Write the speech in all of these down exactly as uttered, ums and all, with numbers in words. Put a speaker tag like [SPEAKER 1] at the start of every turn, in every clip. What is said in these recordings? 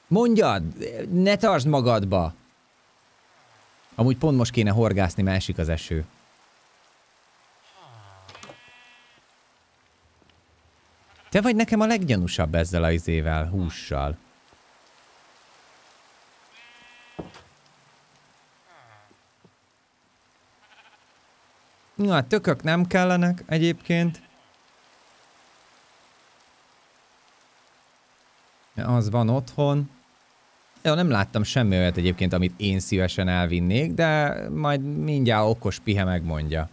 [SPEAKER 1] Mondjad, ne tartsd magadba. Amúgy pont most kéne horgászni, mert esik az eső. Te vagy nekem a leggyanúsabb ezzel a izével, hússal. Na, tökök nem kellenek egyébként. Az van otthon. Jó, nem láttam semmi olyat egyébként, amit én szívesen elvinnék, de majd mindjárt okos pihe megmondja.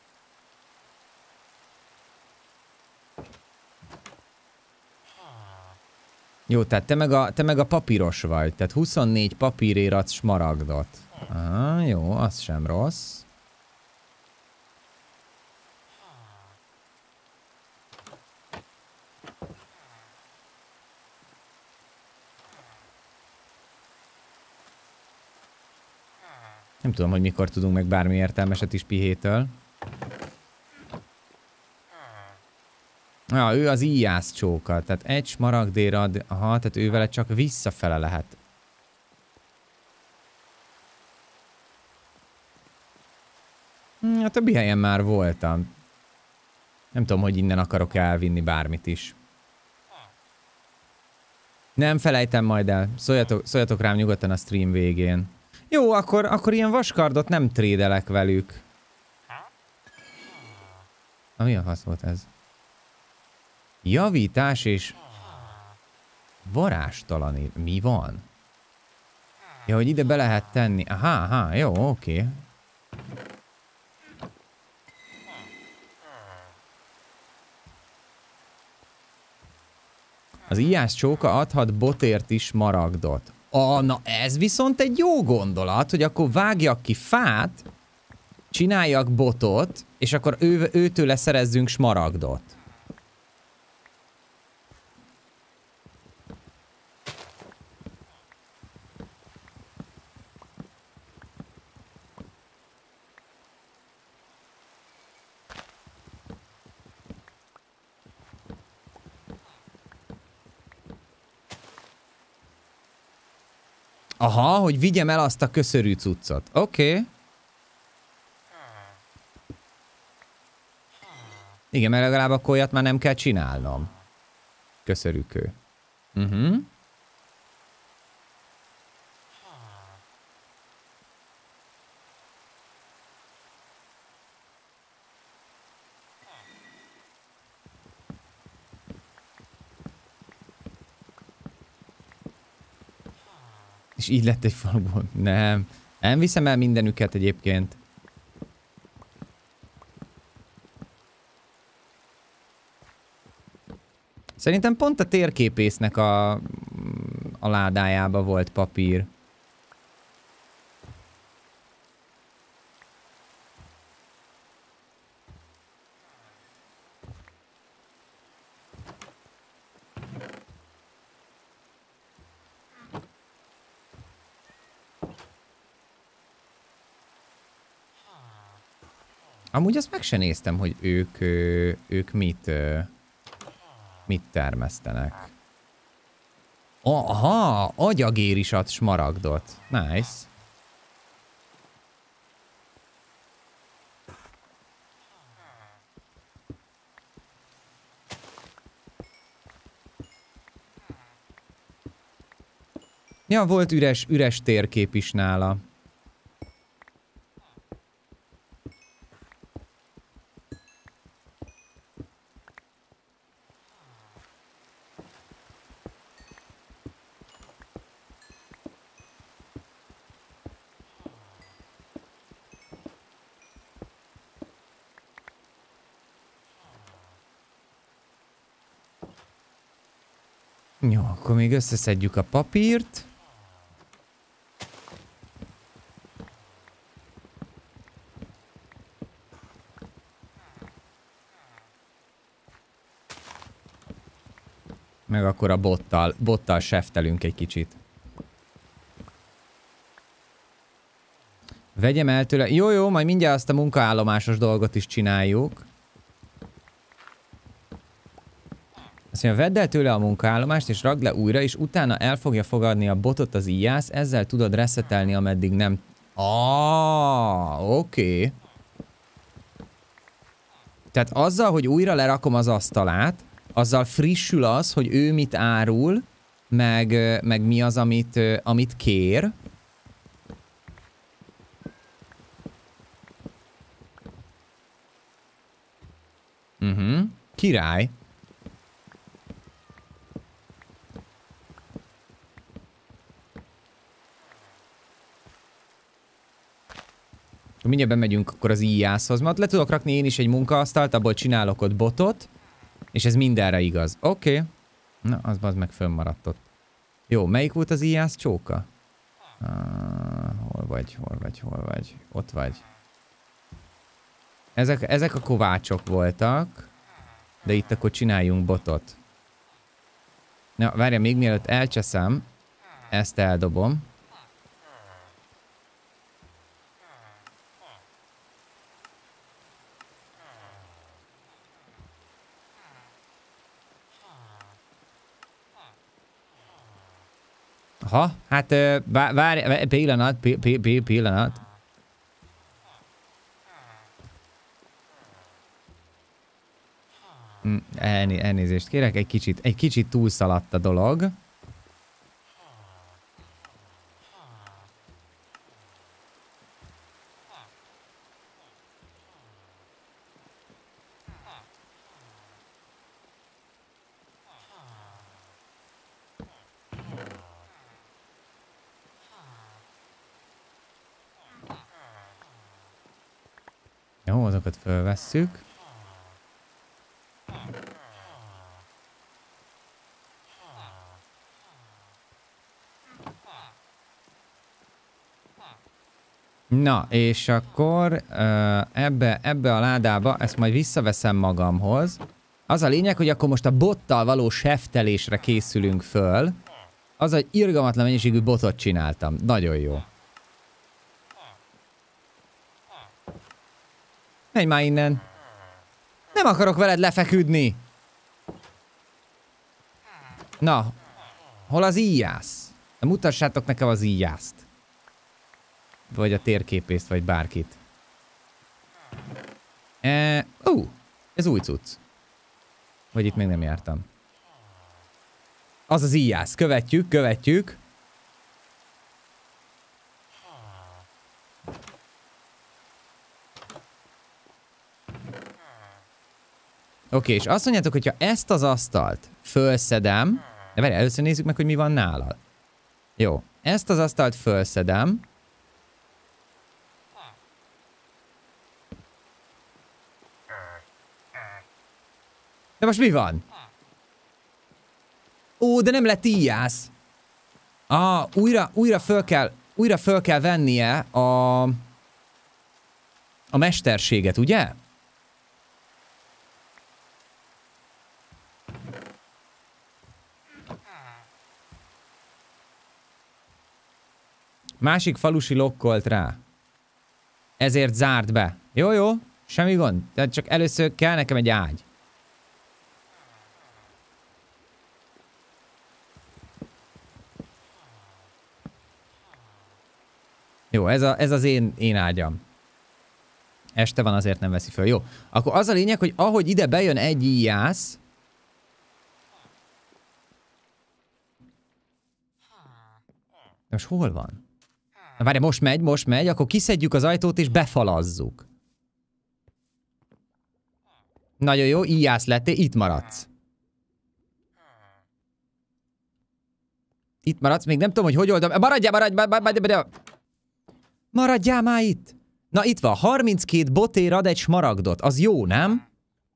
[SPEAKER 1] Jó, tehát te meg a, te meg a papíros vagy, tehát huszonnégy papírért adsz smaragdot. Aha, jó, az sem rossz. Nem tudom, hogy mikor tudunk meg bármi értelmeset is pihétől. Ja, ő az íjász csóka, tehát egy smaragdér ad, aha, tehát ő vele csak visszafele lehet. Hm, a többi helyen már voltam. Nem tudom, hogy innen akarok elvinni bármit is. Nem felejtem majd el. Szóljatok, szóljatok rám nyugodtan a stream végén. Jó, akkor, akkor ilyen vaskardot nem trédelek velük. Na, mi a fasz volt ez? Javítás és... varázstalan... Mi van? Ja, hogy ide be lehet tenni. Aha, aha, jó, oké. Okay. Az íjász csóka adhat botért is maragdot. Ah, na ez viszont egy jó gondolat, hogy akkor vágjak ki fát, csináljak botot, és akkor ő, őtőle szerezzünk smaragdot. Aha, hogy vigyem el azt a köszörű cuccot. Oké. Okay. Igen, mert legalább akkor olyat már nem kell csinálnom. Köszörűkő. Uh-huh. És így lett egy faluból. Nem. Nem viszem el mindenüket egyébként. Szerintem pont a térképésznek a, a ládájába volt papír. Amúgy azt meg se néztem, hogy ők, ők mit, mit termesztenek. Aha, agyagér is ad smaragdot. Nice. Ja, volt üres, üres térkép is nála. Jó, akkor még összeszedjük a papírt. Meg akkor a bottal, bottal seftelünk egy kicsit. Vegyem el tőle. Jó, jó, majd mindjárt azt a munkaállomásos dolgot is csináljuk. Azt mondja, vedd el tőle a munkaállomást, és ragd le újra, és utána el fogja fogadni a botot az íjász, ezzel tudod reszetelni, ameddig nem... Ah, oké. Okay. Tehát azzal, hogy újra lerakom az asztalát, azzal frissül az, hogy ő mit árul, meg, meg mi az, amit, amit kér. Mhm. Király. Mindjárt bemegyünk akkor az íjászhoz, mert le tudok rakni én is egy munkaasztalt, abból csinálok ott botot, és ez mindenre igaz. Oké. Okay. Na, az az meg fönnmaradt ott. Jó, melyik volt az íjász csóka? Uh, hol vagy, hol vagy, hol vagy? Ott vagy. Ezek, ezek a kovácsok voltak, de itt akkor csináljunk botot. Na, várja, még mielőtt elcseszem, ezt eldobom. Aha, hát várj, pillanat, pillanat. Elné elnézést kérek, egy kicsit, egy kicsit túlszaladt a dolog. Jó, azokat fölvesszük. Na, és akkor uh, ebbe, ebbe a ládába, ezt majd visszaveszem magamhoz. Az a lényeg, hogy akkor most a bottal való seftelésre készülünk föl. Az, hogy irgalmatlan mennyiségű botot csináltam. Nagyon jó. Menj már innen. Nem akarok veled lefeküdni. Na, hol az íjász? Mutassátok nekem az íjászt. Vagy a térképészt, vagy bárkit. E, ú, ez új cucc. Vagy itt még nem jártam. Az az íjász. Követjük, követjük. Oké, és azt mondjátok, hogyha ezt az asztalt fölszedem... De várj, először nézzük meg, hogy mi van nálad. Jó, ezt az asztalt fölszedem. De most mi van? Ó, de nem lett íjász. Ah, újra, újra föl kell, újra föl kell vennie a... a mesterséget, ugye? Másik falusi lokkolt rá. Ezért zárt be. Jó, jó, semmi gond. Tehát csak először kell nekem egy ágy. Jó, ez, a, ez az én, én ágyam. Este van, azért nem veszi föl. Jó, akkor az a lényeg, hogy ahogy ide bejön egy íjász... Most hol van? Na várj, most megy, most megy, akkor kiszedjük az ajtót és befalazzuk. Nagyon jó, íjász lettél, itt maradsz. Itt maradsz, még nem tudom, hogy hogy oldom. Maradjál, maradj, maradj, maradj, maradj. Maradjál már itt. Na itt van, harminckét botér ad egy smaragdot. Az jó, nem?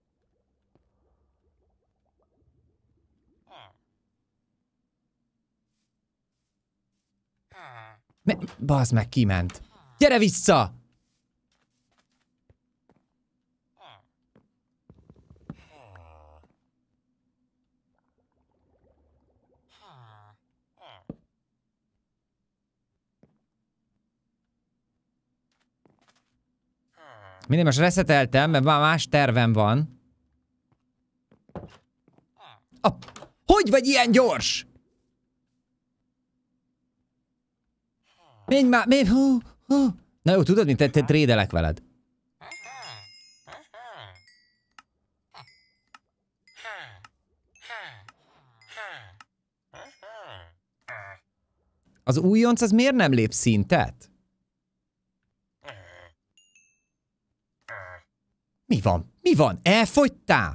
[SPEAKER 1] Me Bazd meg, kiment. Gyere vissza! Minden most reszeteltem, mert már más tervem van. A... Hogy vagy ilyen gyors? Menj már, menj, hú, hú. Na jó, tudod, mint te, te trédelek veled. Az újonc, az miért nem lép szintet? Mi van? Mi van? Elfogytál?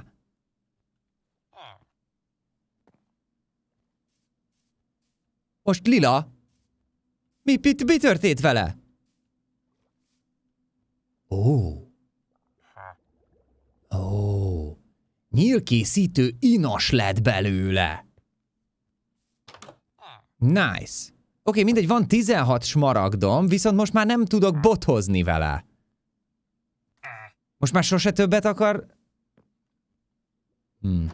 [SPEAKER 1] Most lila? Mi, mi, mi történt vele? Ó. Ó. Nyílkészítő inas lett belőle. Nice. Oké, okay, mindegy, van tizenhat smaragdom, viszont most már nem tudok bothozni vele. Most már sose többet akar... Hmm.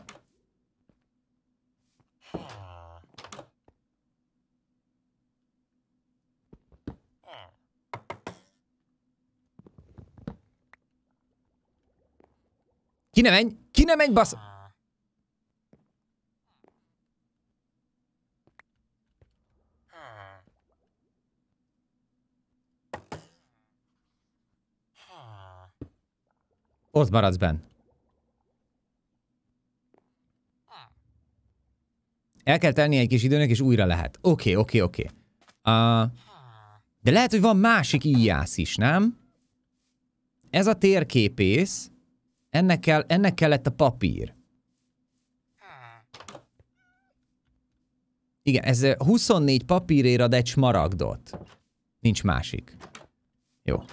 [SPEAKER 1] Ki ne menj! Ki ne menj, basz... Ott maradsz benn. El kell tenni egy kis időnek, és újra lehet. Oké, oké, oké. De lehet, hogy van másik íjász is, nem? Ez a térképész. Ennek, kell, ennek kellett a papír. Igen, ez huszonnégy papírért ad egy smaragdot. Nincs másik. Jó.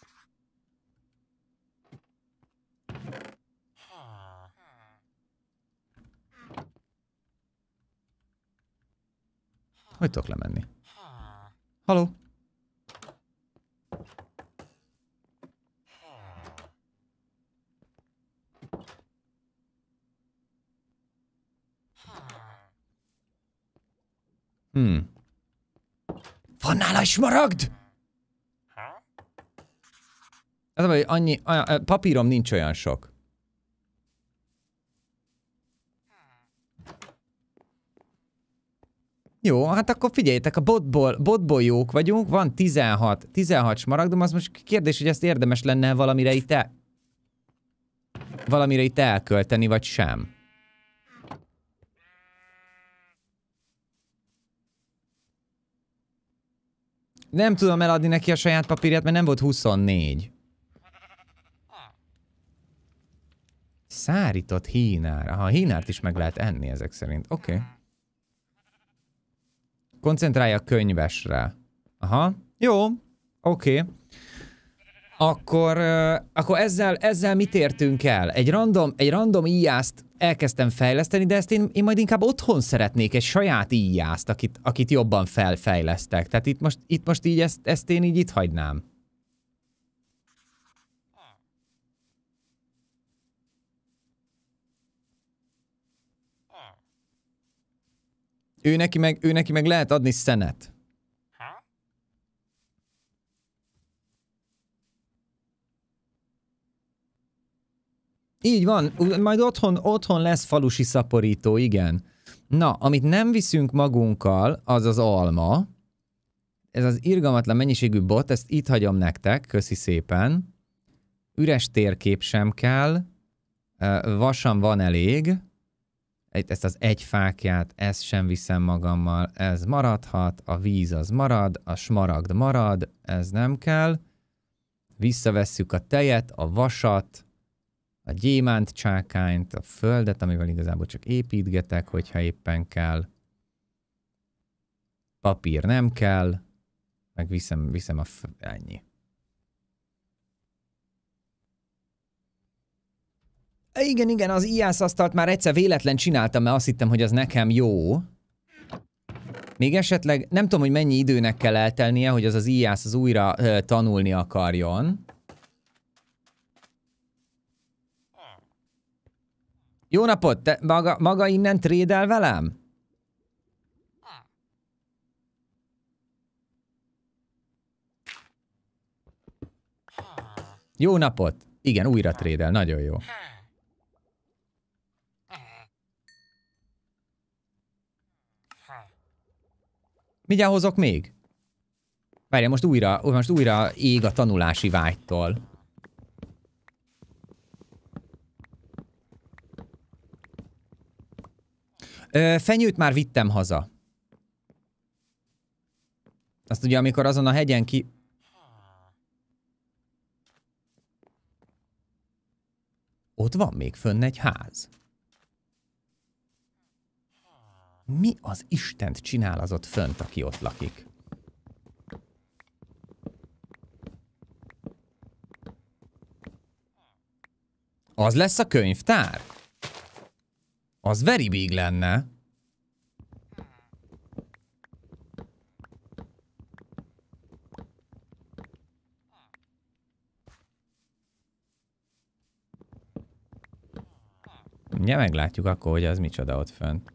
[SPEAKER 1] Hogy tudok lemenni? Haló? Hmm. Van nála smaragd? Ez a baj, hogy annyi, annyi, papírom nincs olyan sok. Jó, hát akkor figyeljétek, a botból, botból jók vagyunk, van tizenhat, tizenhat smaragdom, az most kérdés, hogy ezt érdemes lenne valamire itt el... valamire itt elkölteni, vagy sem. Nem tudom eladni neki a saját papírját, mert nem volt huszonnégy. Szárított hínár. Aha, hínárt is meg lehet enni ezek szerint. Oké. Okay. Koncentrálj a könyvesre. Aha. Jó. Oké. Okay. Akkor, uh, akkor ezzel, ezzel mit értünk el? Egy random, egy random íjászt elkezdtem fejleszteni, de ezt én, én majd inkább otthon szeretnék egy saját íjászt, akit, akit jobban felfejlesztek. Tehát itt most, itt most így ezt, ezt én így itt hagynám. Ő neki meg, ő neki meg lehet adni szenet. Így van, majd otthon, otthon lesz falusi szaporító, igen. Na, amit nem viszünk magunkkal, az az alma. Ez az irgalmatlan mennyiségű bot, ezt itt hagyom nektek, köszi szépen. Üres térkép sem kell. Vasam van elég. Ezt az egy fákját, ezt sem viszem magammal, ez maradhat, a víz az marad, a smaragd marad, ez nem kell. Visszavesszük a tejet, a vasat, a gyémánt csákányt, a földet, amivel igazából csak építgetek, hogyha éppen kell. Papír nem kell, meg viszem, viszem a f... ennyi. Igen, igen, az íjászasztalt már egyszer véletlen csináltam, mert azt hittem, hogy az nekem jó. Még esetleg, nem tudom, hogy mennyi időnek kell eltelnie, hogy az az íjász az újra ö, tanulni akarjon. Jó napot! Te maga, maga innen trédel velem? Jó napot! Igen, újra trédel, nagyon jó. Mindjárt hozok még. Várja, most újra, most újra ég a tanulási vágytól. Ö, fenyőt már vittem haza. Azt ugye, amikor azon a hegyen ki... Ott van még fönn egy ház. Mi az Istent csinál az ott fönt, aki ott lakik? Az lesz a könyvtár? Az very big lenne. Ugye meglátjuk akkor, hogy az micsoda ott fönt.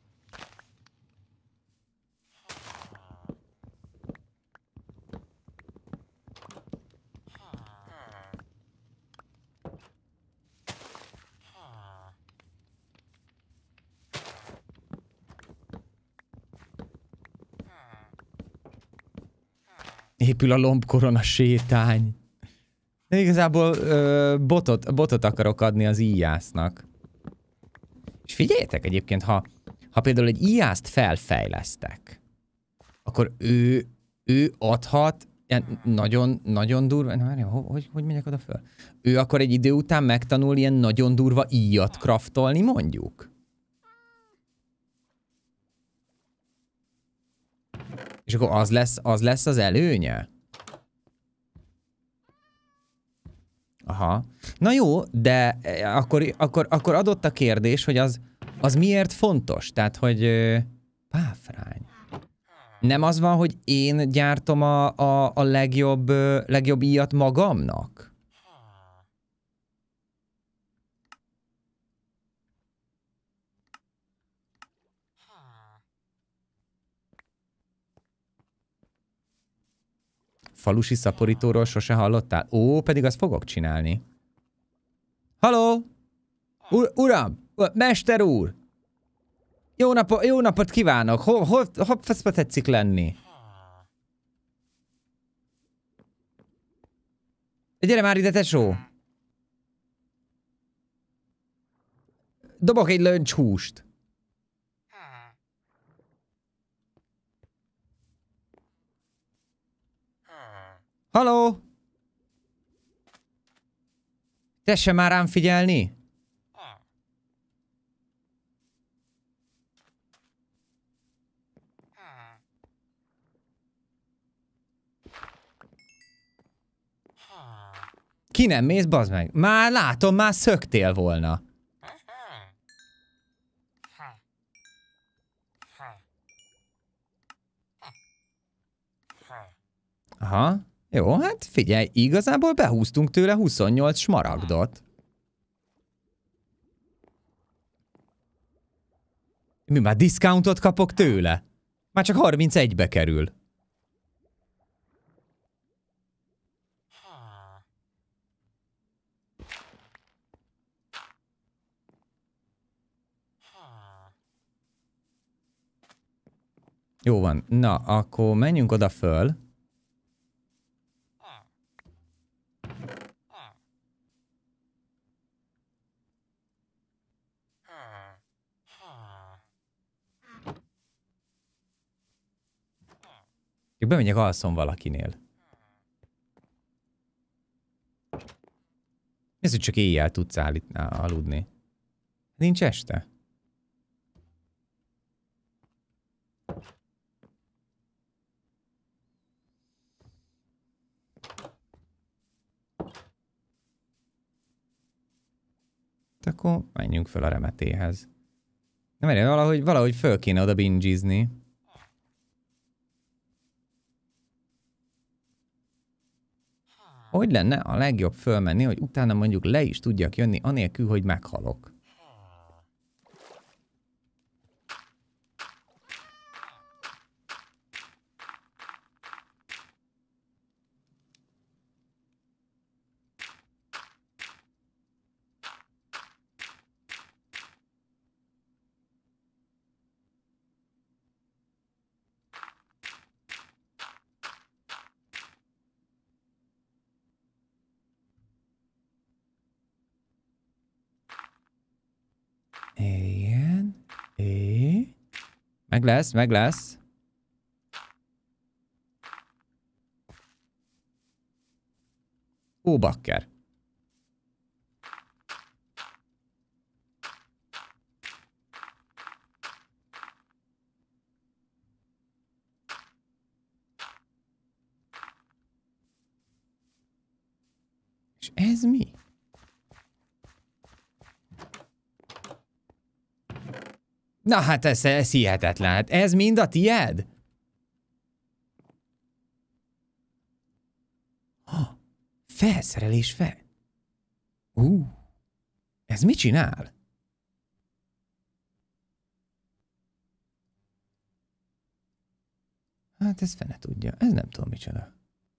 [SPEAKER 1] Épül a lombkorona sétány. De igazából ö, botot, botot akarok adni az íjásznak. És figyeljetek egyébként, ha, ha például egy íjászt felfejlesztek, akkor ő, ő adhat ilyen nagyon, nagyon durva... Na, hogy, hogy megyek oda föl? Ő akkor egy idő után megtanul ilyen nagyon durva íjat craftolni, mondjuk? És akkor az lesz, az lesz az előnye? Aha. Na jó, de akkor, akkor, akkor adott a kérdés, hogy az, az miért fontos? Tehát, hogy... Páfrány. Nem az van, hogy én gyártom a, a, a legjobb, legjobb íjat magamnak? Falusi szaporítóról sose hallottál? Ó, pedig azt fogok csinálni. Halló! Ur uram! Mester úr! Jó, napo jó napot kívánok! Hol, hol, hol faszba tetszik lenni? Gyere már ide, tesó! Dobok egy löncs húst. Halló! Tessen már rám figyelni! Ki nem mész, bazd meg? Már látom, már szöktél volna. Aha. Jó, hát figyelj, igazából behúztunk tőle huszonnyolc smaragdot. Mi már diszkountot kapok tőle? Már csak harmincegybe kerül. Jó van, na, akkor menjünk oda föl. Csak bemegyek, alszom valakinél. Ez, hogy csak éjjel tudsz állítni, aludni. Nincs este? Akkor menjünk fel a remetéhez. Nem, mert valahogy, valahogy föl kéne oda bingizni. Hogy lenne a legjobb fölmenni, hogy utána mondjuk le is tudjak jönni, anélkül, hogy meghalok. Igen. É. Meg lesz, meg lesz. Ó, bakker. És ez mi? Na hát ez, ez hihetetlen. Hát ez mind a tied? Ha, felszerelés fel. Ú, uh, ez mit csinál? Hát ez fene tudja. Ez nem tudom micsoda.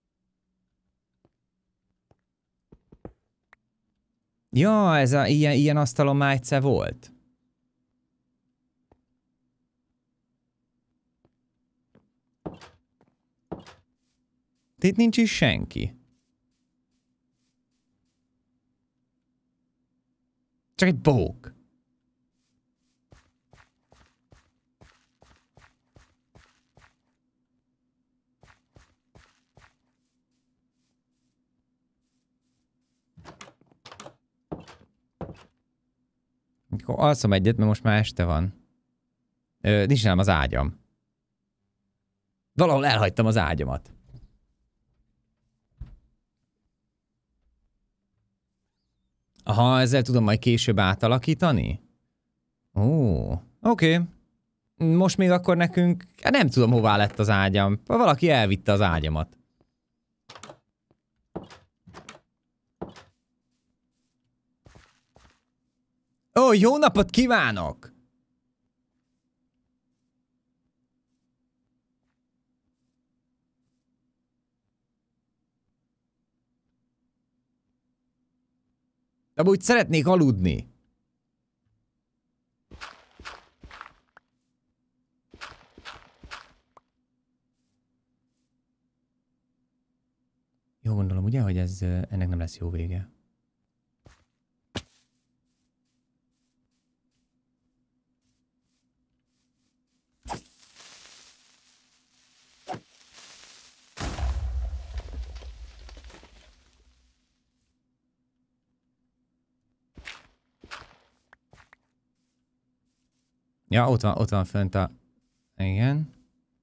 [SPEAKER 1] Ja, ez a, ilyen, ilyen asztalon már egyszer volt. Itt nincs is senki. Csak egy bók. Akkor alszom egyet, mert most már este van. Ö, nincs nem az ágyam. Valahol elhagytam az ágyamat. Aha, ezzel tudom majd később átalakítani? Ó, oké. Okay. Most még akkor nekünk... Nem tudom, hová lett az ágyam. Valaki elvitte az ágyamat. Ó, jó napot kívánok! Amúgy szeretnék aludni. Jó gondolom, ugye, hogy ez ennek nem lesz jó vége. Ja, ott van, ott van fönt a... Igen.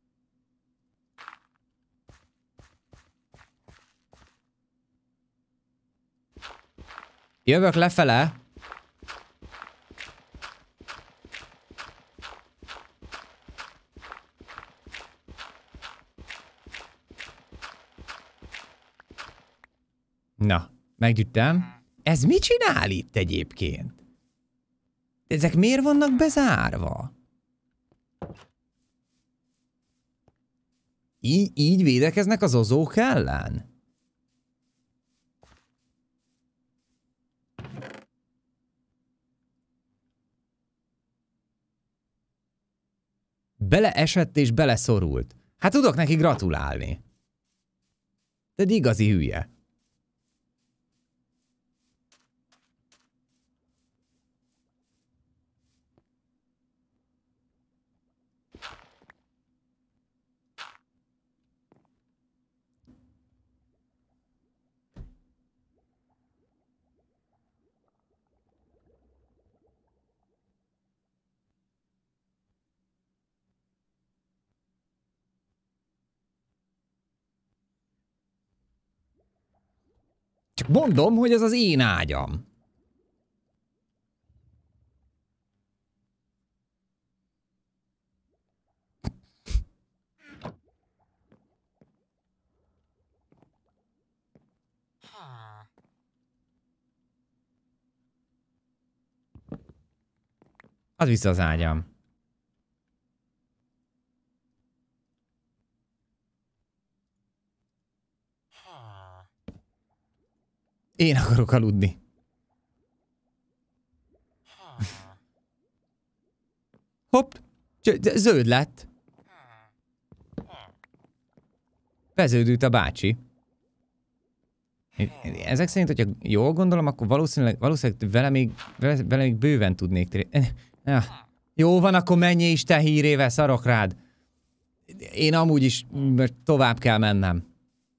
[SPEAKER 1] Jövök lefele. Na, meggyűjtem. Ez mit csinál itt egyébként? Ezek miért vannak bezárva? Így, így védekeznek az ozók ellen? Beleesett és beleszorult. Hát tudok neki gratulálni. De egy igazi hülye. Csak mondom, hogy ez az én ágyam. Add vissza az ágyam. Én akarok aludni. Hopp! Zöld lett. Beződült a bácsi. Ezek szerint, hogyha jól gondolom, akkor valószínűleg, valószínűleg vele, még, vele, vele még bőven tudnék térni. Ja. Jó van, akkor menjél is te hírével, szarok rád. Én amúgy is tovább kell mennem.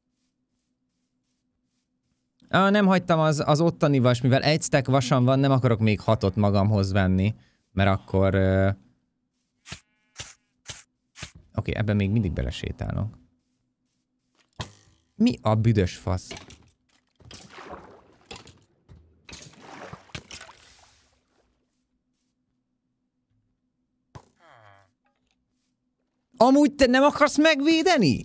[SPEAKER 1] Ah, nem hagytam az, az ottani vas, mivel egy stack vasam van, nem akarok még hatot magamhoz venni, mert akkor... Uh... Oké, okay, ebben még mindig belesétálok. Mi a büdös fasz? Amúgy te nem akarsz megvédeni?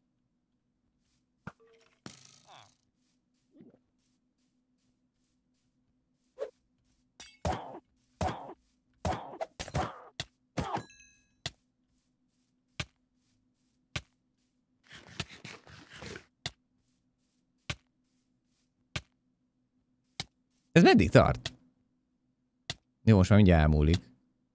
[SPEAKER 1] Ez meddig tart? Jó, most már mindjárt elmúlik.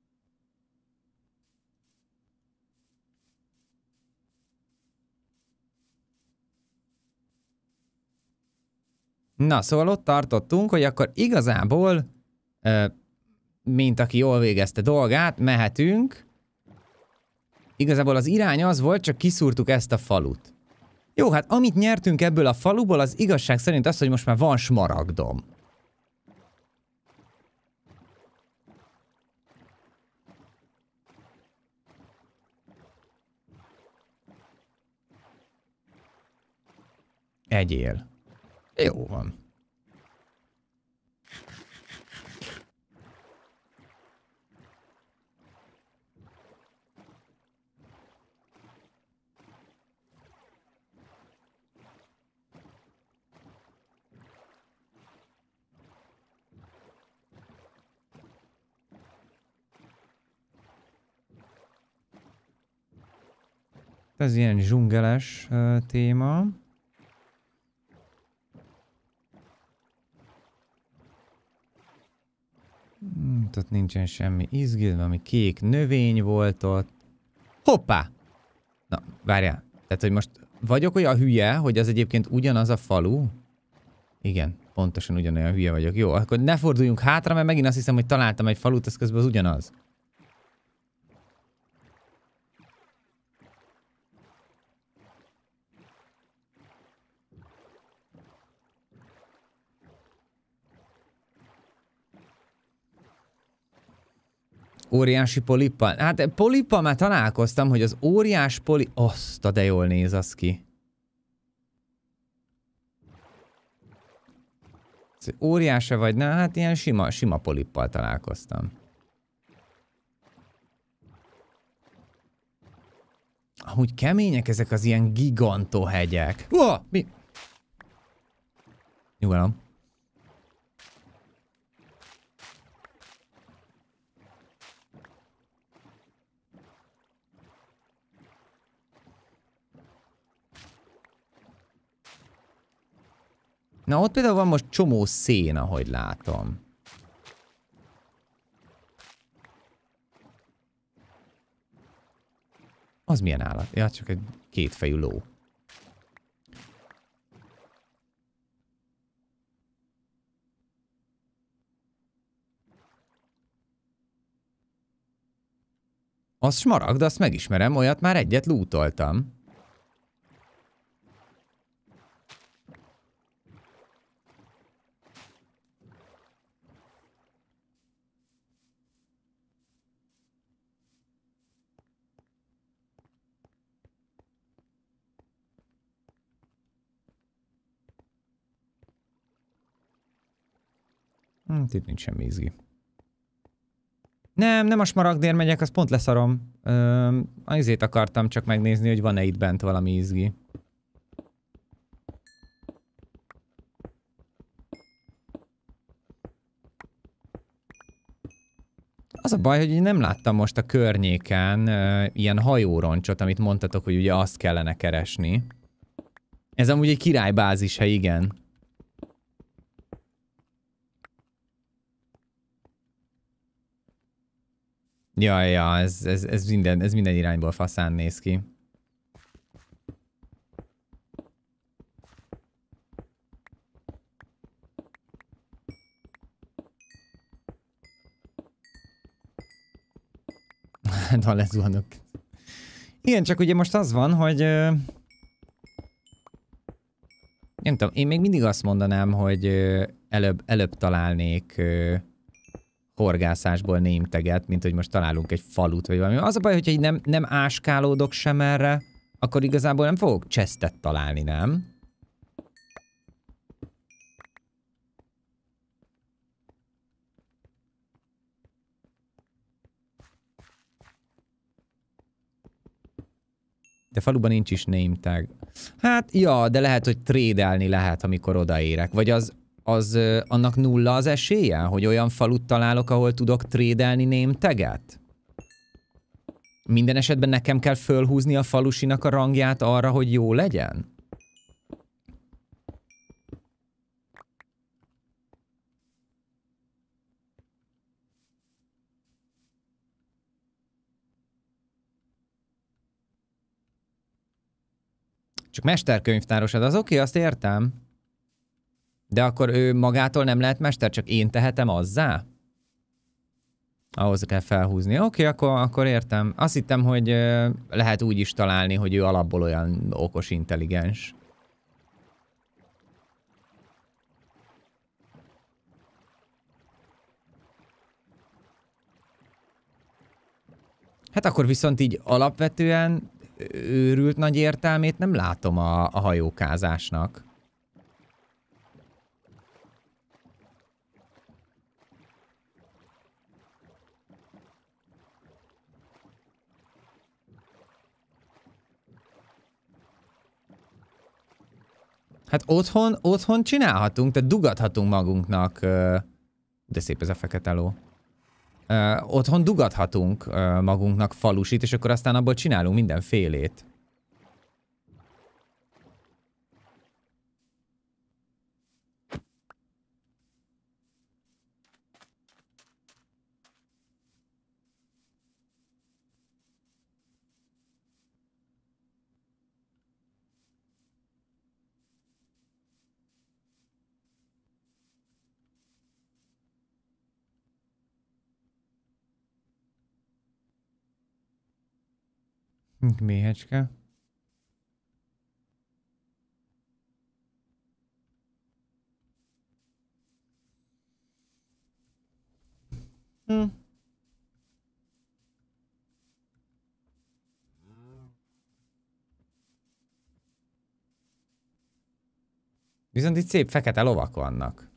[SPEAKER 1] Na, szóval ott tartottunk, hogy akkor igazából, mint aki jól végezte dolgát, mehetünk. Igazából az irány az volt, csak kiszúrtuk ezt a falut. Jó, hát amit nyertünk ebből a faluból, az igazság szerint az, hogy most már van smaragdom. Egyél. Jó van. Ez ilyen dzsungeles uh, téma. Hmm, ott nincsen semmi izgi, ami kék növény volt ott. Hoppá! Na, várjál. Tehát, hogy most vagyok olyan hülye, hogy az egyébként ugyanaz a falu? Igen, pontosan ugyanolyan hülye vagyok. Jó, akkor ne forduljunk hátra, mert megint azt hiszem, hogy találtam egy falut, ez közben az ugyanaz. Óriási polippal. Hát polippal már találkoztam, hogy az óriás poli... Azt, de jól néz az ki. Óriása vagy? Na, hát ilyen sima, sima polippal találkoztam. Amúgy kemények ezek az ilyen gigantohegyek. Uah, mi? Nyugalom. Na, ott például van most csomó szén, ahogy látom. Az milyen állat? Ja, csak egy kétfejű ló. Az smaragd, azt megismerem, olyat már egyet lootoltam. Hm, itt nincs semmi izgi. Nem, nem a smaragdért megyek, azt pont leszarom. Ö, azért akartam csak megnézni, hogy van-e itt bent valami izgi. Az a baj, hogy nem láttam most a környéken ö, ilyen hajóroncsot, amit mondtatok, hogy ugye azt kellene keresni. Ez amúgy egy királybázishely, igen. Ja, ja, ez, ez, ez, minden, ez minden irányból faszán néz ki. családban lezuhanok. Igen, csak ugye most az van, hogy... Uh, nem tudom, én még mindig azt mondanám, hogy uh, előbb, előbb találnék uh, horgászásból némteget, mint hogy most találunk egy falut, vagy valami. Az a baj, hogyha nem, nem áskálódok sem erre, akkor igazából nem fogok chestet találni, nem? De faluban nincs is name tag. Hát, ja, de lehet, hogy trédelni lehet, amikor odaérek. Vagy az, az uh, annak nulla az esélye, hogy olyan falut találok, ahol tudok trédelni name taget? Minden esetben nekem kell fölhúzni a falusinak a rangját arra, hogy jó legyen? Csak mesterkönyvtárosad, az oké, okay, azt értem. De akkor ő magától nem lehet mester, csak én tehetem azzá? Ahhoz kell felhúzni. Oké, okay, akkor, akkor értem. Azt hittem, hogy lehet úgy is találni, hogy ő alapból olyan okos, intelligens. Hát akkor viszont így alapvetően őrült nagy értelmét nem látom a, a hajókázásnak. Hát otthon, otthon csinálhatunk, tehát dugathatunk magunknak. De szép ez a fekete ló. Uh, otthon dugathatunk uh, magunknak falusit, és akkor aztán abból csinálunk mindenfélét. Méhecske. Hm. Viszont itt szép fekete lovak vannak.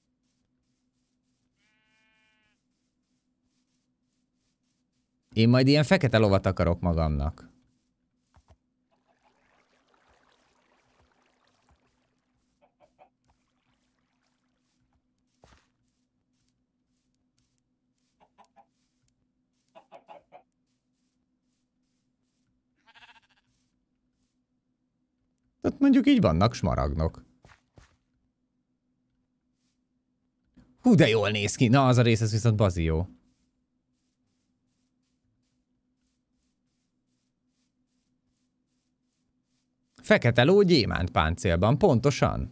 [SPEAKER 1] Én majd ilyen fekete lovat akarok magamnak. Tehát mondjuk így vannak smaragdok. Hú, de jól néz ki. Na, az a rész, ez viszont bazi jó. Fekete ló gyémánt páncélban, pontosan.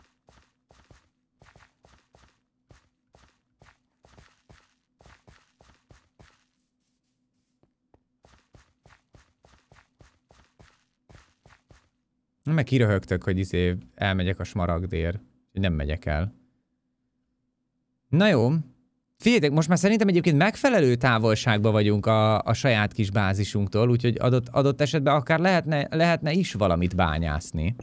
[SPEAKER 1] Meg kiröhögtök, hogy izé elmegyek a smaragdért. Nem megyek el. Na jó. Figyeljetek, most már szerintem egyébként megfelelő távolságban vagyunk a, a saját kis bázisunktól, úgyhogy adott, adott esetben akár lehetne, lehetne is valamit bányászni.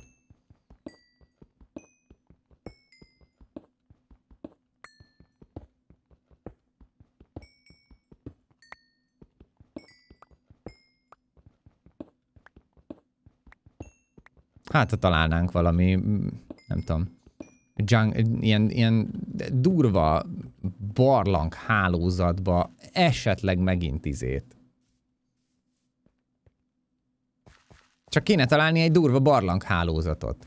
[SPEAKER 1] Hát, ha találnánk valami, nem tudom, junk, ilyen, ilyen durva barlang hálózatba esetleg megint izét. Csak kéne találni egy durva barlang hálózatot.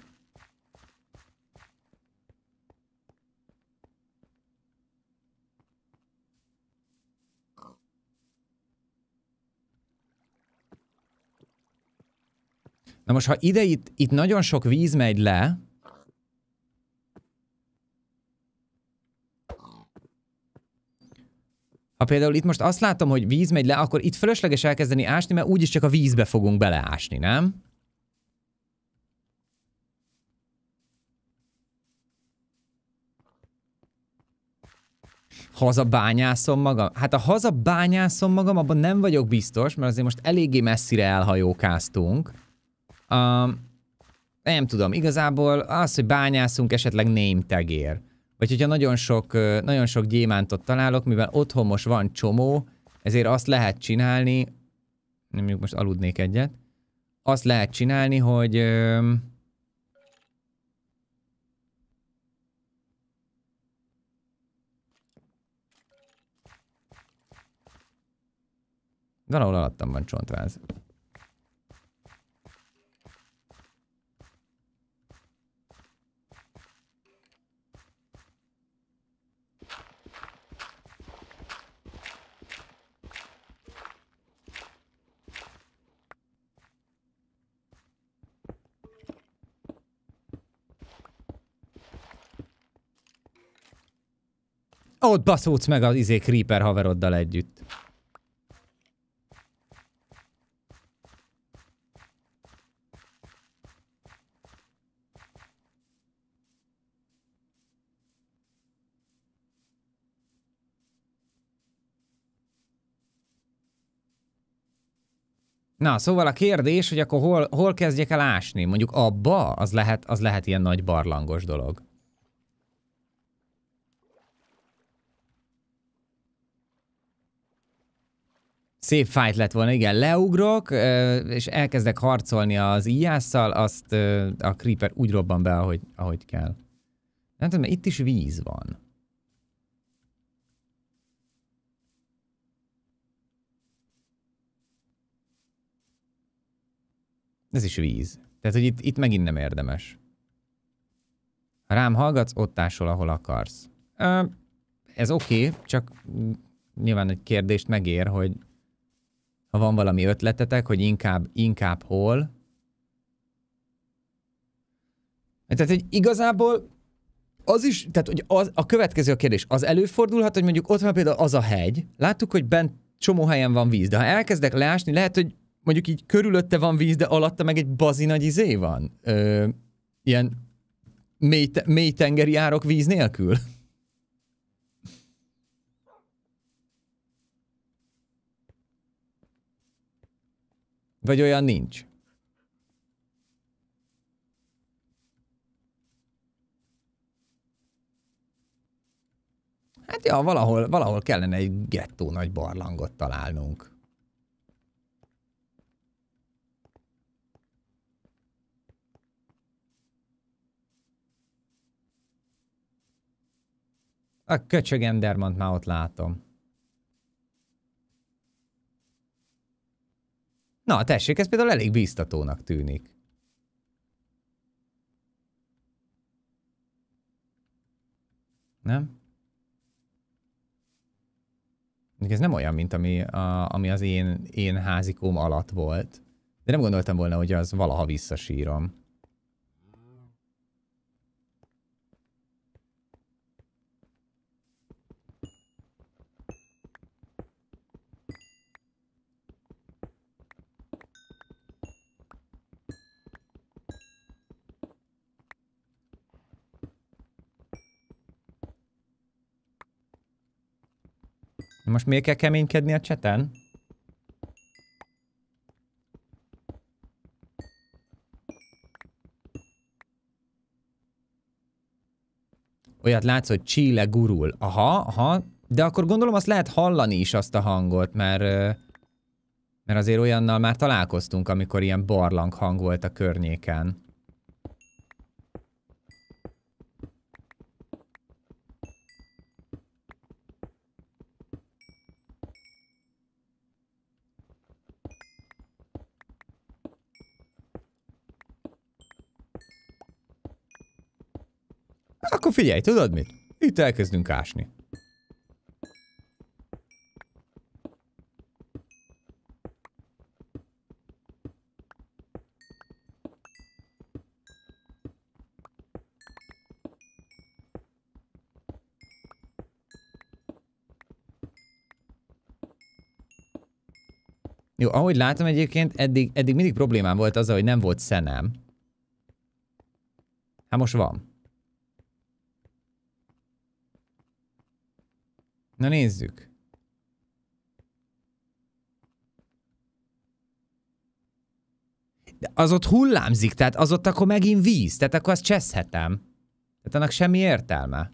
[SPEAKER 1] Na most, ha ide itt, itt nagyon sok víz megy le, Ha például itt most azt látom, hogy víz megy le, akkor itt fölösleges elkezdeni ásni, mert úgyis csak a vízbe fogunk beleásni, nem? Hazabányászom magam? Hát a hazabányászom magam, abban nem vagyok biztos, mert azért most eléggé messzire elhajókáztunk. Um, nem tudom, igazából az, hogy bányászunk esetleg name tagért. Vagy hogyha nagyon sok, nagyon sok gyémántot találok, mivel otthon most van csomó, ezért azt lehet csinálni, nem mondjuk most aludnék egyet, azt lehet csinálni, hogy... Um, valahol alattam van csontváz. Ott baszódsz meg az izé Creeper haveroddal együtt. Na, szóval a kérdés, hogy akkor hol, hol kezdjek el ásni? Mondjuk abba, az lehet, az lehet ilyen nagy barlangos dolog. Szép fight lett volna, igen, leugrok, és elkezdek harcolni az íjásszal, azt a Creeper úgy robban be, ahogy, ahogy kell. Nem tudom, itt is víz van. Ez is víz. Tehát, hogy itt, itt megint nem érdemes. Ha rám hallgatsz, ott ásol, ahol akarsz. Ez oké, okay, csak nyilván egy kérdést megér, hogy ha van valami ötletetek, hogy inkább, inkább hol. Tehát, hogy igazából az is, tehát, hogy az, a következő a kérdés, az előfordulhat, hogy mondjuk ott van például az a hegy, láttuk, hogy bent csomó helyen van víz, de ha elkezdek leásni, lehet, hogy mondjuk így körülötte van víz, de alatta meg egy bazi nagy izé van. Ö, ilyen mély, mély tengeri árok víz nélkül. Vagy olyan nincs. Hát ja, valahol, valahol kellene egy gettó nagy barlangot találnunk. A köcsög Endermant már ott látom. Na, tessék, ez például elég bíztatónak tűnik. Nem? Ez nem olyan, mint ami, a, ami az én, én házikóm alatt volt. De nem gondoltam volna, hogy az valaha visszasírom. Most miért kell keménykedni a cseten? Olyat látsz, hogy Chile gurul. Aha, aha. De akkor gondolom azt lehet hallani is azt a hangot, mert, mert azért olyannal már találkoztunk, amikor ilyen barlang hang volt a környéken. Akkor figyelj, tudod mit? Itt elkezdünk ásni. Jó, ahogy látom egyébként, eddig, eddig mindig problémám volt azzal, hogy nem volt szenem. Hát most van. Na nézzük. De az ott hullámzik, tehát az ott akkor megint víz, tehát akkor azt cseszhetem. Tehát annak semmi értelme.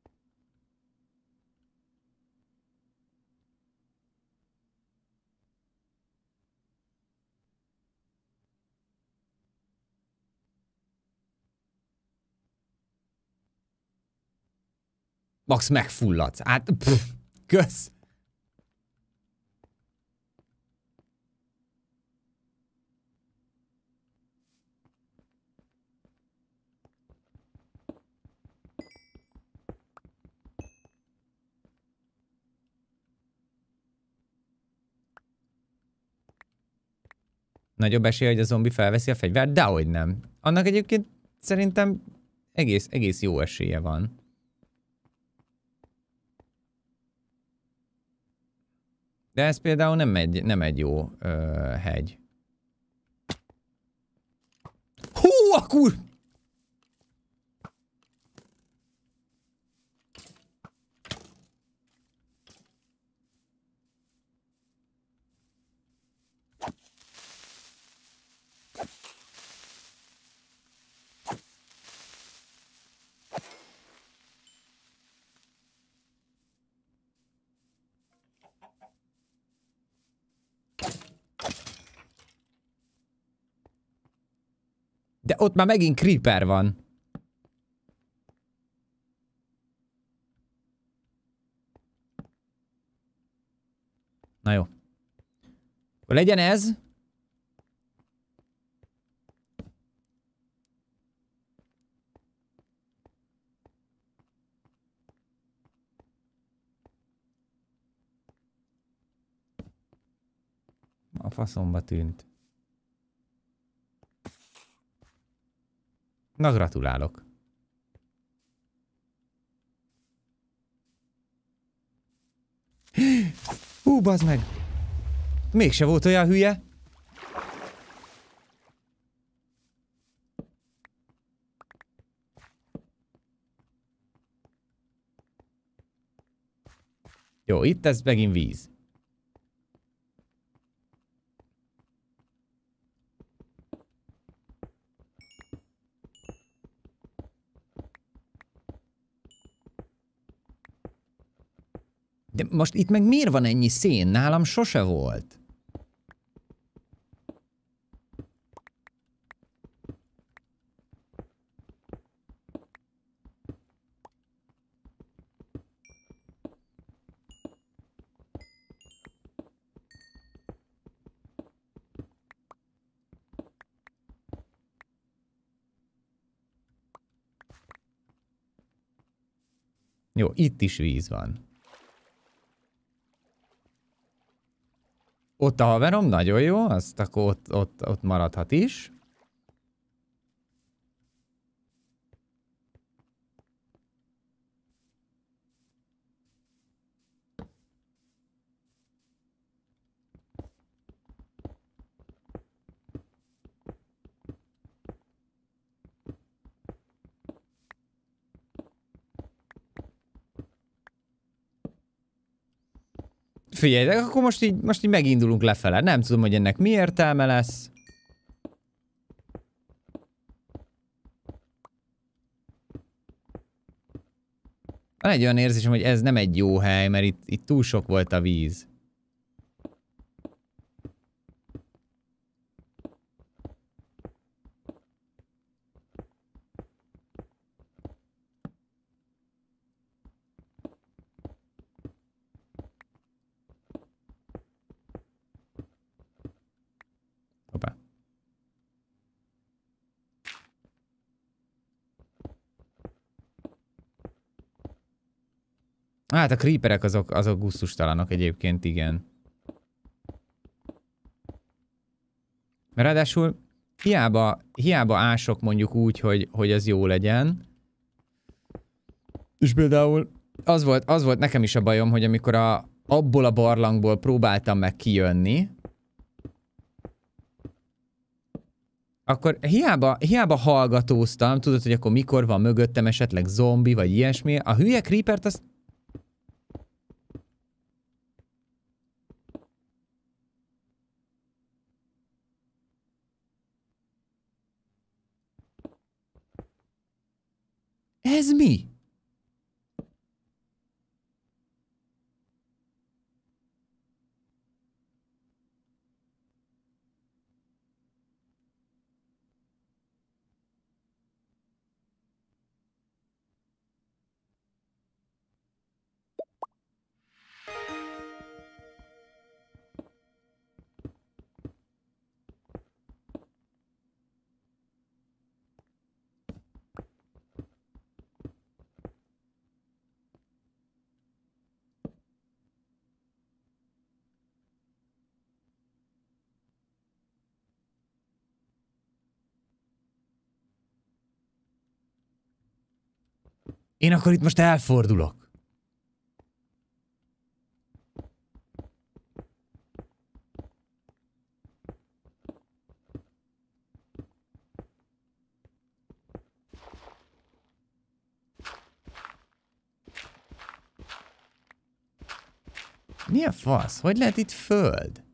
[SPEAKER 1] Max megfulladsz. Hát, pff, kösz. Nagyobb esély, hogy a zombi felveszi a fegyvert? Dehogy nem. Annak egyébként szerintem egész, egész jó esélye van. De ez például nem egy, nem egy jó ö, hegy. Hú, a kur... De ott már megint creeper van. Na jó. Akkor legyen ez. A faszomba tűnt. Na, gratulálok. Hú, bazd meg! Mégse volt olyan hülye. Jó, itt ez megint víz. De most itt meg miért van ennyi szén? Nálam sose volt. Jó, itt is víz van. Ott a haverom, nagyon jó, azt akkor ott, ott, ott maradhat is. Figyelj, de akkor most így, most így megindulunk lefele. Nem tudom, hogy ennek mi értelme lesz. Van egy olyan érzésem, hogy ez nem egy jó hely, mert itt, itt túl sok volt a víz. Hoppá. Hát a creeperek azok, azok gusztustalanok egyébként, igen. Ráadásul hiába, hiába ások mondjuk úgy, hogy, hogy az jó legyen. És például az volt, az volt nekem is a bajom, hogy amikor a, abból a barlangból próbáltam meg kijönni, Akkor hiába, hiába hallgatóztam, tudod, hogy akkor mikor van mögöttem esetleg zombi, vagy ilyesmi. A hülye creepert azt... Ez mi? Én akkor itt most elfordulok. Mi a fasz? Hogy lehet itt föld?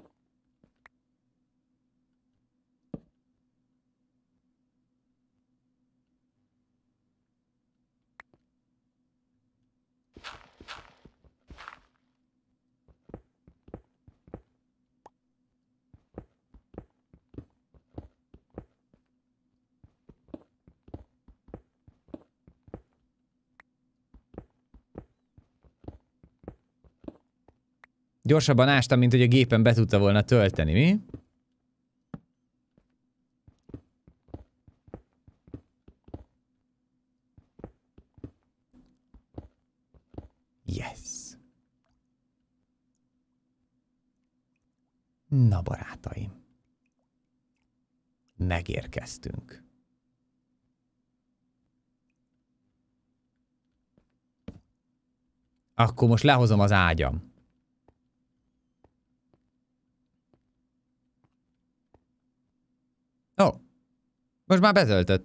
[SPEAKER 1] Gyorsabban ástam, mint hogy a gépen be tudta volna tölteni, mi? Yes. Na, barátaim. Megérkeztünk. Akkor most lehozom az ágyam. Ó, oh, most már betöltött.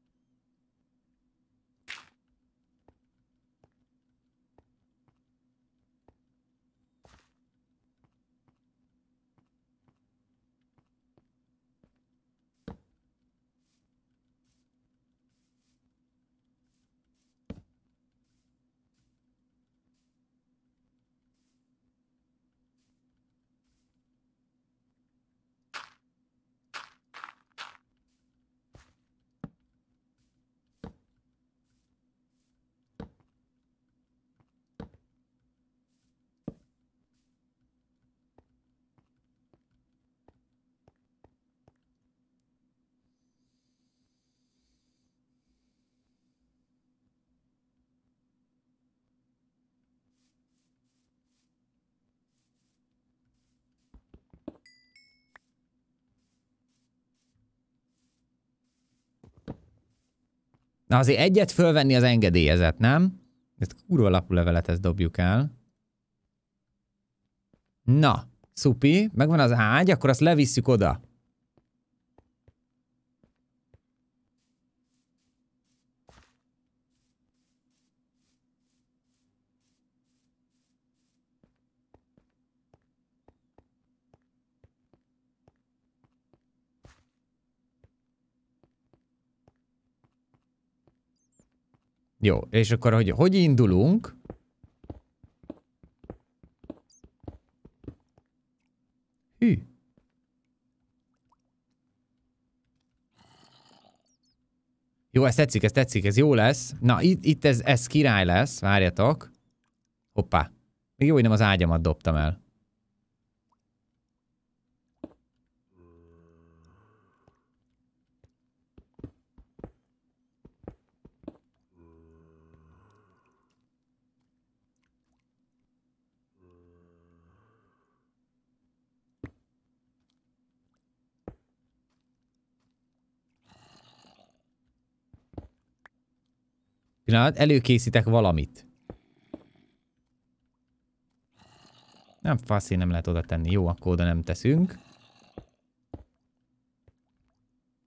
[SPEAKER 1] Na azért egyet fölvenni az engedélyezet, nem? Ezt kurva laplevelet, ezt dobjuk el. Na, szupi, megvan az ágy, akkor azt levisszük oda. Jó, és akkor hogy, hogy indulunk? Hű. Jó, ez tetszik, ez tetszik, ez jó lesz. Na, itt, itt ez, ez király lesz, várjatok. Hoppá. Még jó, hogy nem az ágyamat dobtam el. Pillanat, előkészítek valamit. Nem faszi, nem lehet oda tenni. Jó, akkor oda nem teszünk.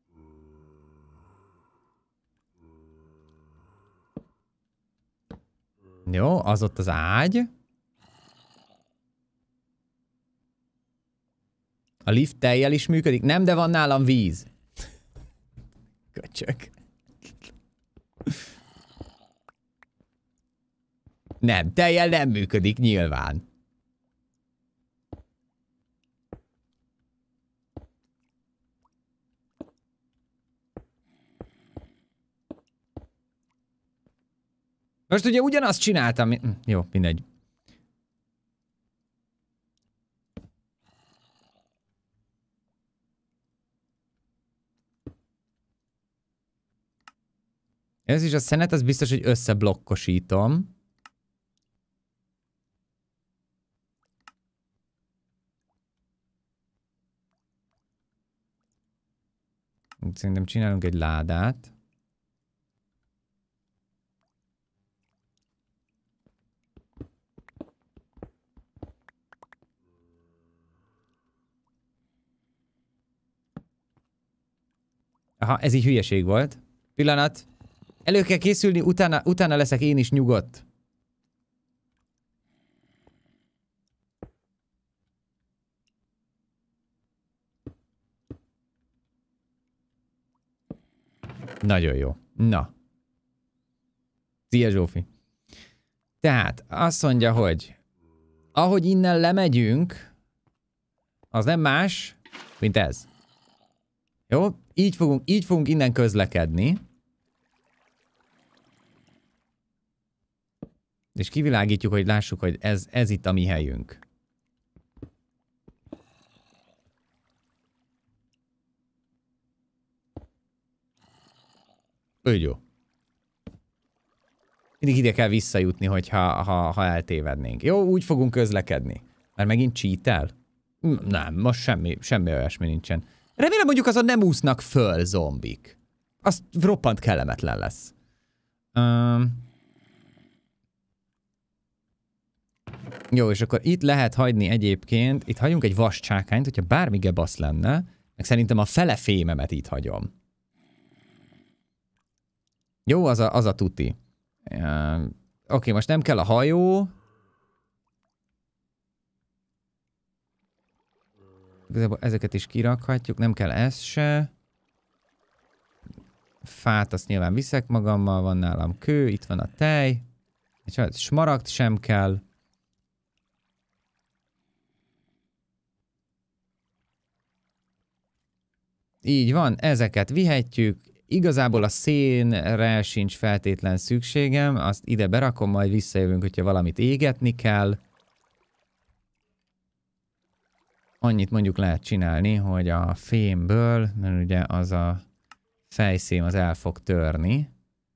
[SPEAKER 1] Jó, az ott az ágy. A lift tejjel is működik? Nem, de van nálam víz. Köcsök. Nem, tejjel nem működik nyilván. Most ugye ugyanazt csináltam. Jó, mindegy. Ez is a szenet, az biztos, hogy összeblokkosítom. Szerintem csinálunk egy ládát. Aha, ez így hülyeség volt. Pillanat. Elő kell készülni, utána, utána leszek én is nyugodt. Nagyon jó. Na. Szia, Zsófi. Tehát azt mondja, hogy ahogy innen lemegyünk, az nem más, mint ez. Jó? Így fogunk, így fogunk innen közlekedni. És kivilágítjuk, hogy lássuk, hogy ez, ez itt a mi helyünk. Úgy jó. Mindig ide kell visszajutni, hogyha ha, ha eltévednénk. Jó, úgy fogunk közlekedni. Mert megint cheatel? Nem, most semmi, semmi olyasmi nincsen. Remélem mondjuk azon nem úsznak föl zombik. Az roppant kellemetlen lesz. Um, jó, és akkor itt lehet hagyni egyébként, itt hagyunk egy vascsákányt, hogyha bármi gebasz lenne, meg szerintem a fele fémemet itt hagyom. Jó, az a, az a tuti. Uh, Oké, okay, most nem kell a hajó. Igazából ezeket is kirakhatjuk, nem kell ez se. Fát azt nyilván viszek magammal, van nálam kő, itt van a tej. Egy smaragd sem kell. Így van, ezeket vihetjük. Igazából a szénre sincs feltétlen szükségem, azt ide berakom, majd visszajövünk, hogyha valamit égetni kell. Annyit mondjuk lehet csinálni, hogy a fémből, mert ugye az a fejszém az el fog törni.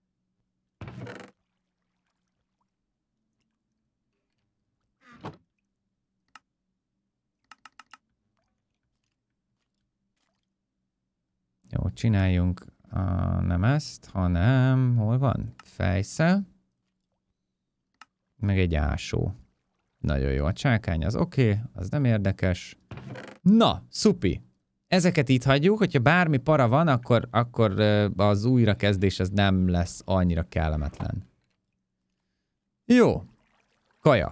[SPEAKER 1] Jó, csináljunk a, nem ezt, hanem hol van? Fejsze. Meg egy ásó. Nagyon jó, a csákány az oké, okay, az nem érdekes. Na, szupi! Ezeket itt hagyjuk, hogyha bármi para van, akkor, akkor az újrakezdés az nem lesz annyira kellemetlen. Jó. Kaja.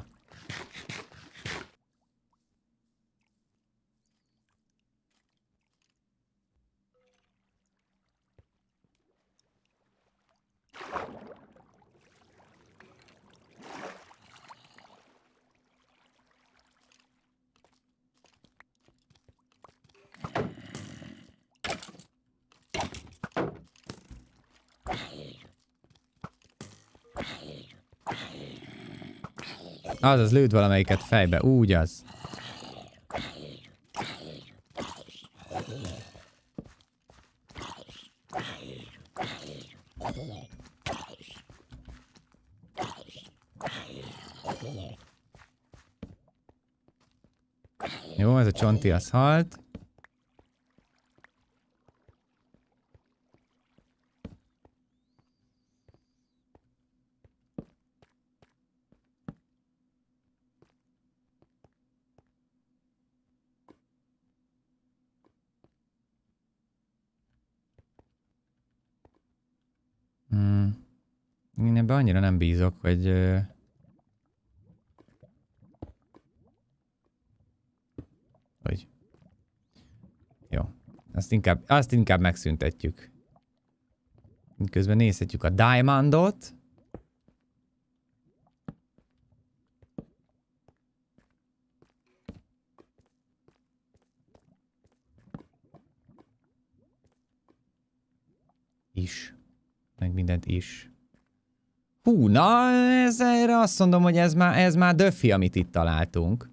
[SPEAKER 1] Azaz, lőd valamelyiket fejbe, úgy az. Jó, ez a csonti az halt. Hmm. Én ebben annyira nem bízok, hogy uh, Azt inkább, azt inkább megszüntetjük. Közben nézhetjük a Diamondot. Is. Meg mindent is. Hú, na, ez, erre azt mondom, hogy ez már, ez már döfi, amit itt találtunk.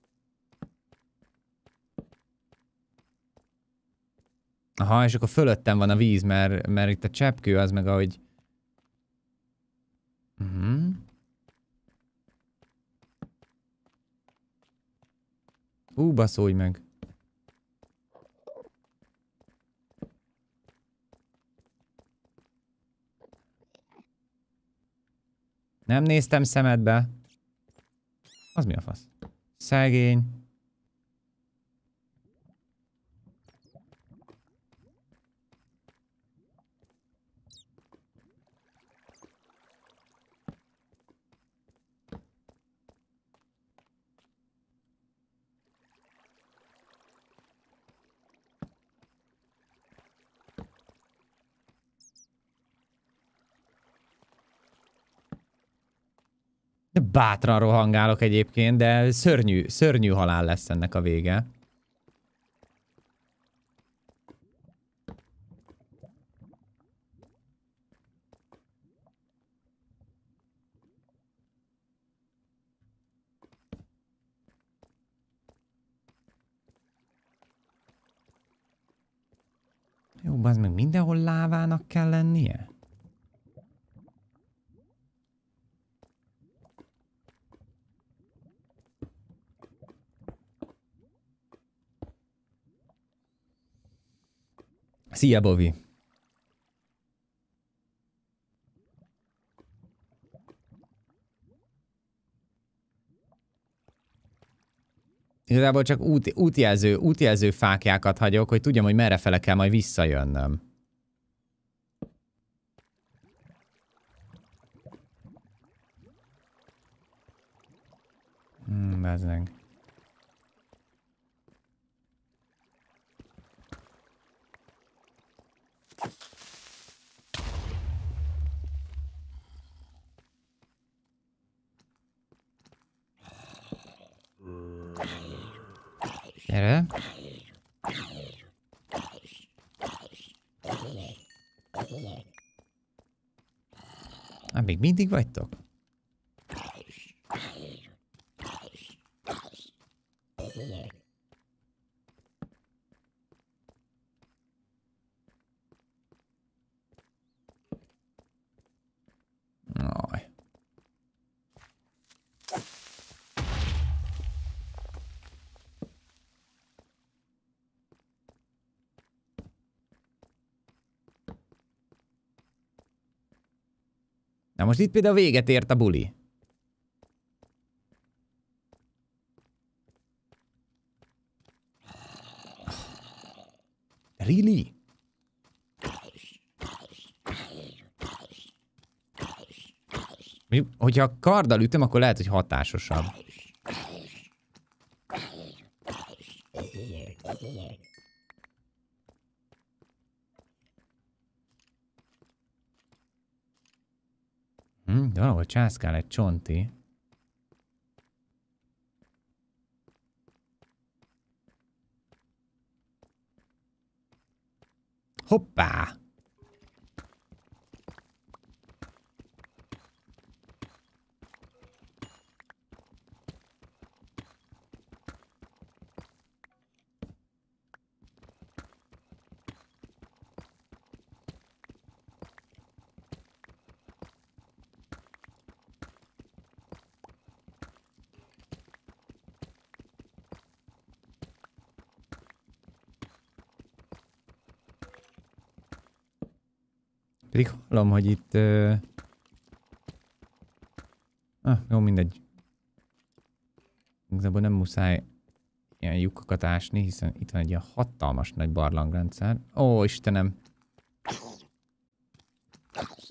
[SPEAKER 1] Aha, és akkor fölöttem van a víz, mert, mert itt a cseppkő az meg ahogy... Uh-huh. Ú, baszolj meg. Nem néztem szemedbe. Az mi a fasz? Szegény. Bátran rohangálok egyébként, de szörnyű, szörnyű halál lesz ennek a vége. Jó, az meg mindenhol lávának kell lennie? Szia, Bovi! Igazából csak út, útjelző, útjelző fákjákat hagyok, hogy tudjam, hogy merrefele kell majd visszajönnöm. Hmm, bezzeg. Gyere. Hát még mindig vagytok? Aj. Na most itt például véget ért a buli. Really? Hogyha karddal ütöm, akkor lehet, hogy hatásosabb. Hm, de valahol császkál egy csonti. Hoppá! Pedig hallom, hogy itt... Uh... Ah, jó, mindegy. Igazából nem muszáj ilyen lyukakat ásni, hiszen itt van egy ilyen hatalmas nagy barlangrendszer. Ó, Istenem!